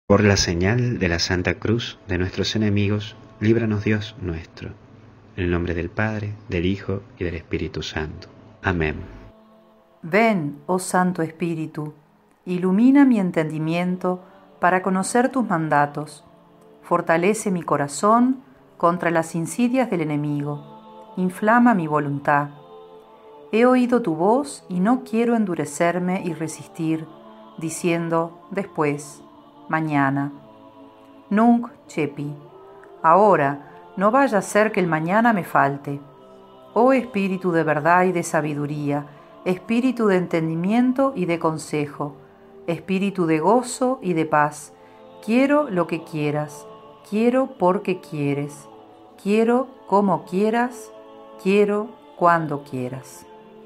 Por la señal de la Santa Cruz de nuestros enemigos, líbranos Dios nuestro. En el nombre del Padre, del Hijo y del Espíritu Santo. Amén. Ven, oh Santo Espíritu, ilumina mi entendimiento para conocer tus mandatos. Fortalece mi corazón contra las insidias del enemigo. Inflama mi voluntad. He oído tu voz y no quiero endurecerme y resistir, diciendo después, mañana. Nunc cepi. Ahora, no vaya a ser que el mañana me falte. Oh Espíritu de verdad y de sabiduría, Espíritu de entendimiento y de consejo, Espíritu de gozo y de paz, quiero lo que quieras, quiero porque quieres, quiero como quieras, quiero cuando quieras.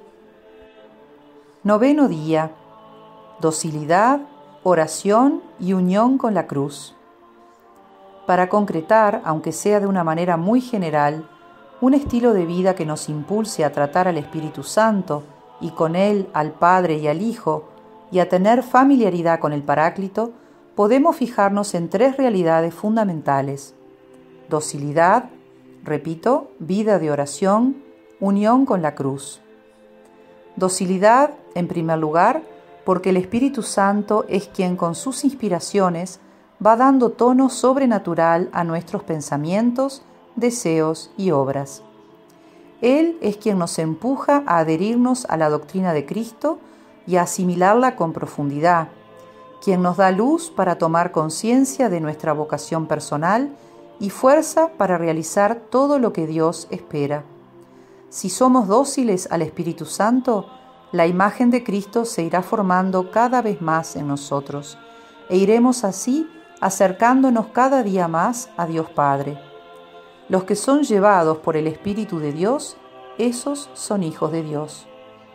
Noveno día. Docilidad, oración y unión con la cruz. Para concretar, aunque sea de una manera muy general, un estilo de vida que nos impulse a tratar al Espíritu Santo y con él al Padre y al Hijo, y a tener familiaridad con el Paráclito, podemos fijarnos en tres realidades fundamentales: docilidad, repito, vida de oración, unión con la cruz. Docilidad, en primer lugar, porque el Espíritu Santo es quien con sus inspiraciones va dando tono sobrenatural a nuestros pensamientos, deseos y obras. Él es quien nos empuja a adherirnos a la doctrina de Cristo y a asimilarla con profundidad, quien nos da luz para tomar conciencia de nuestra vocación personal y fuerza para realizar todo lo que Dios espera. Si somos dóciles al Espíritu Santo, la imagen de Cristo se irá formando cada vez más en nosotros e iremos así acercándonos cada día más a Dios Padre. Los que son llevados por el Espíritu de Dios, esos son hijos de Dios.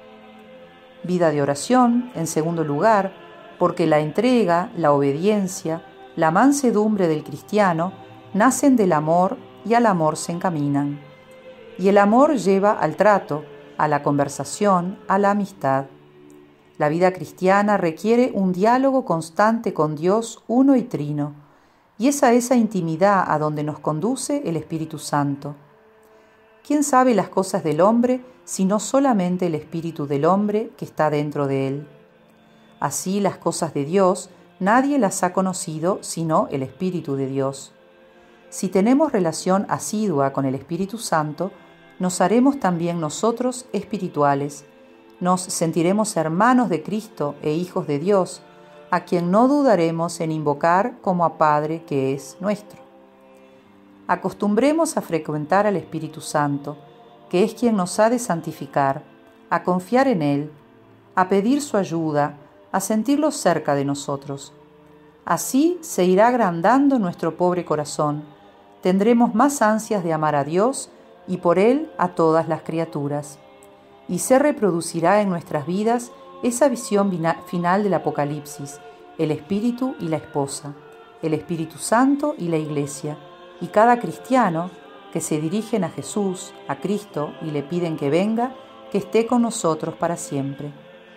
Vida de oración, en segundo lugar, porque la entrega, la obediencia, la mansedumbre del cristiano nacen del amor y al amor se encaminan. Y el amor lleva al trato, a la conversación, a la amistad. La vida cristiana requiere un diálogo constante con Dios uno y trino, y es a esa intimidad a donde nos conduce el Espíritu Santo. ¿Quién sabe las cosas del hombre sino solamente el Espíritu del hombre que está dentro de él? Así las cosas de Dios nadie las ha conocido sino el Espíritu de Dios. Si tenemos relación asidua con el Espíritu Santo, nos haremos también nosotros espirituales, nos sentiremos hermanos de Cristo e hijos de Dios, a quien no dudaremos en invocar como a Padre que es nuestro. Acostumbremos a frecuentar al Espíritu Santo, que es quien nos ha de santificar, a confiar en Él, a pedir su ayuda, a sentirlo cerca de nosotros. Así se irá agrandando nuestro pobre corazón, tendremos más ansias de amar a Dios y por Él a todas las criaturas. Y se reproducirá en nuestras vidas esa visión final del Apocalipsis, el Espíritu y la Esposa, el Espíritu Santo y la Iglesia, y cada cristiano que se dirigen a Jesús, a Cristo, y le piden que venga, que esté con nosotros para siempre.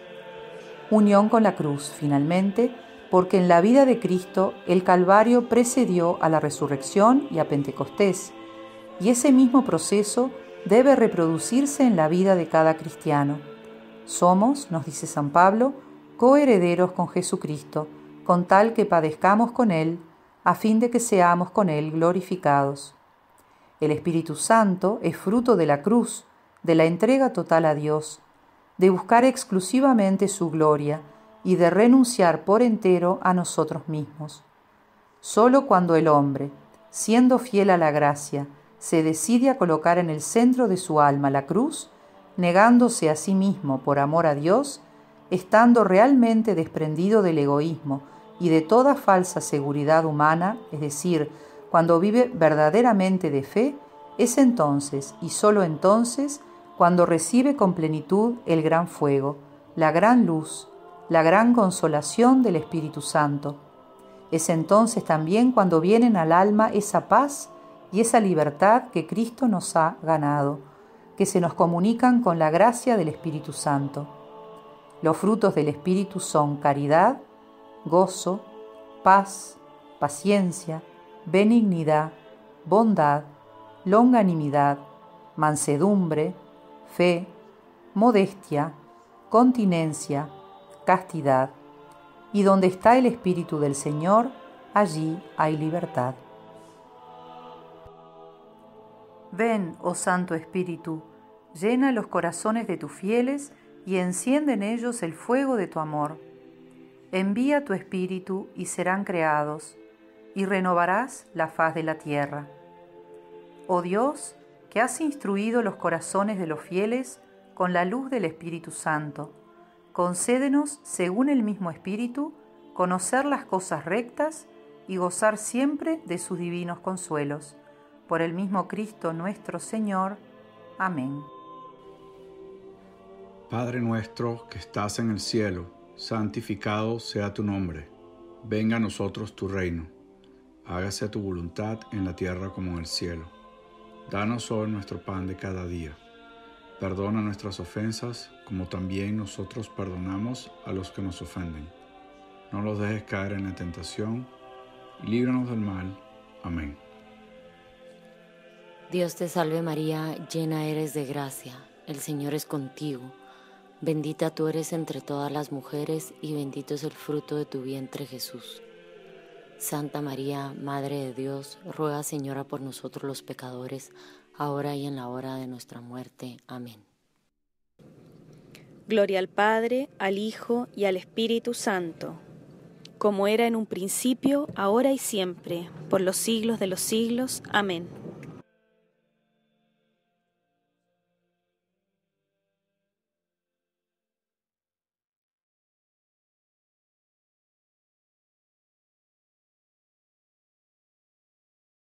Unión con la cruz, finalmente, porque en la vida de Cristo el Calvario precedió a la resurrección y a Pentecostés, y ese mismo proceso debe reproducirse en la vida de cada cristiano. Somos, nos dice San Pablo, coherederos con Jesucristo, con tal que padezcamos con Él, a fin de que seamos con Él glorificados. El Espíritu Santo es fruto de la cruz, de la entrega total a Dios, de buscar exclusivamente su gloria y de renunciar por entero a nosotros mismos. Solo cuando el hombre, siendo fiel a la gracia, se decide a colocar en el centro de su alma la cruz, negándose a sí mismo por amor a Dios, estando realmente desprendido del egoísmo y de toda falsa seguridad humana, es decir, cuando vive verdaderamente de fe, es entonces y solo entonces cuando recibe con plenitud el gran fuego, la gran luz, la gran consolación del Espíritu Santo. Es entonces también cuando vienen al alma esa paz y esa libertad que Cristo nos ha ganado, que se nos comunican con la gracia del Espíritu Santo. Los frutos del Espíritu son caridad, gozo, paz, paciencia, benignidad, bondad, longanimidad, mansedumbre, fe, modestia, continencia, castidad. Y donde está el Espíritu del Señor, allí hay libertad. Ven, oh Santo Espíritu, llena los corazones de tus fieles y enciende en ellos el fuego de tu amor. Envía tu Espíritu y serán creados, y renovarás la faz de la tierra. Oh Dios, que has instruido los corazones de los fieles con la luz del Espíritu Santo, concédenos, según el mismo Espíritu, conocer las cosas rectas y gozar siempre de sus divinos consuelos. Por el mismo Cristo nuestro Señor. Amén. Padre nuestro que estás en el cielo, santificado sea tu nombre. Venga a nosotros tu reino. Hágase tu voluntad en la tierra como en el cielo. Danos hoy nuestro pan de cada día. Perdona nuestras ofensas, como también nosotros perdonamos a los que nos ofenden. No los dejes caer en la tentación, y líbranos del mal. Amén. Dios te salve María, llena eres de gracia, el Señor es contigo. Bendita tú eres entre todas las mujeres, y bendito es el fruto de tu vientre Jesús. Santa María, Madre de Dios, ruega Señora por nosotros los pecadores, ahora y en la hora de nuestra muerte. Amén. Gloria al Padre, al Hijo y al Espíritu Santo, como era en un principio, ahora y siempre, por los siglos de los siglos. Amén.